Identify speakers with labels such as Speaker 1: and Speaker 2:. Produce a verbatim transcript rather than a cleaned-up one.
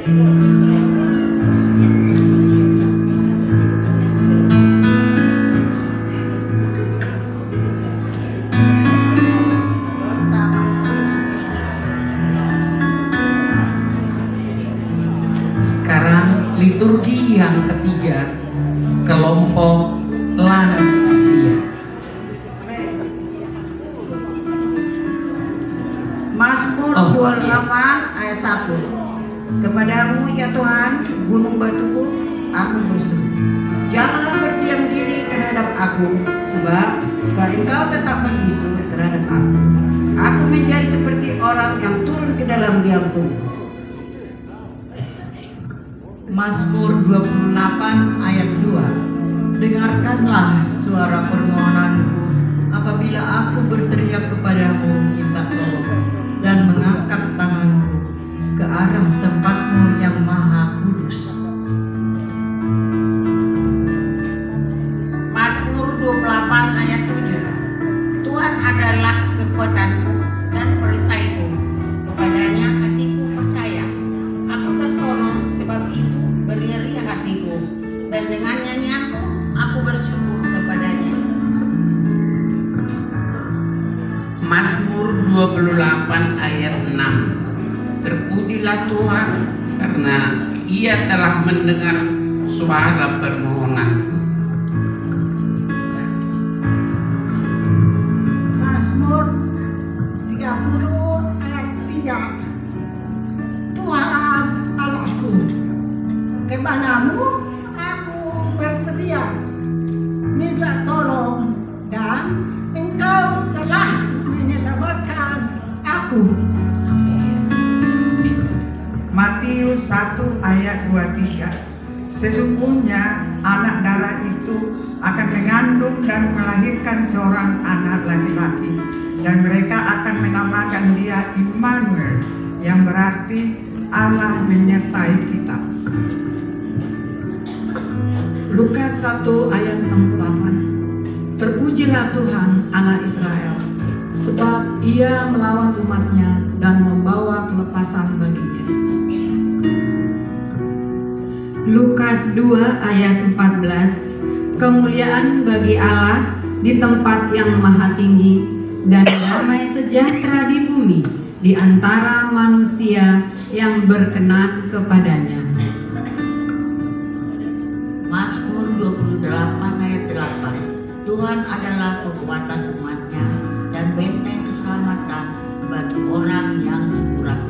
Speaker 1: Sekarang liturgi yang ketiga, kelompok lansia.
Speaker 2: Mazmur
Speaker 1: Oh,
Speaker 2: dua puluh
Speaker 1: iya.
Speaker 2: delapan ayat satu. Kepadamu ya Tuhan, gunung batuku, aku berseru. Janganlah berdiam diri terhadap aku, sebab jika engkau tetap berbisu terhadap aku, aku menjadi seperti orang yang turun ke dalam liang kubur.
Speaker 3: Mazmur dua puluh delapan ayat dua. Dengarkanlah suara permohonanku apabila aku berteriak kepadamu minta tolong dan mengangkat tanganku ke arah tempatmu yang maha kudus.
Speaker 2: Mazmur dua puluh delapan ayat tujuh. Tuhan adalah kekuatanku dan perisaiku, kepadanya hatiku percaya. Aku tertolong, sebab itu beriari hatiku, dan dengan nyanyianku aku bersyukur kepadanya.
Speaker 1: Mazmur dua puluh delapan ayat enam. Terpujilah Tuhan karena Ia telah mendengar suara permohonanku.
Speaker 2: Mazmur tiga puluh ayat tiga. Tuhan Allahku, kepadamu aku berteriak minta tolong, dan engkau telah menyelamatkan aku.
Speaker 4: Matius satu ayat dua puluh tiga. Sesungguhnya anak darah itu akan mengandung dan melahirkan seorang anak laki-laki, dan mereka akan menamakan dia Immanuel, yang berarti Allah menyertai kita.
Speaker 5: Lukas satu ayat enam puluh delapan. Terpujilah Tuhan Allah Israel, sebab Ia melawat umatnya dan membawa kelepasan baginya.
Speaker 6: Lukas dua ayat empat belas. Kemuliaan bagi Allah di tempat yang maha tinggi, dan damai sejahtera di bumi di antara manusia yang berkenan kepadanya.
Speaker 3: Mazmur dua puluh delapan ayat delapan. Tuhan adalah kekuatan umatnya dan benteng keselamatan bagi orang yang diurapi.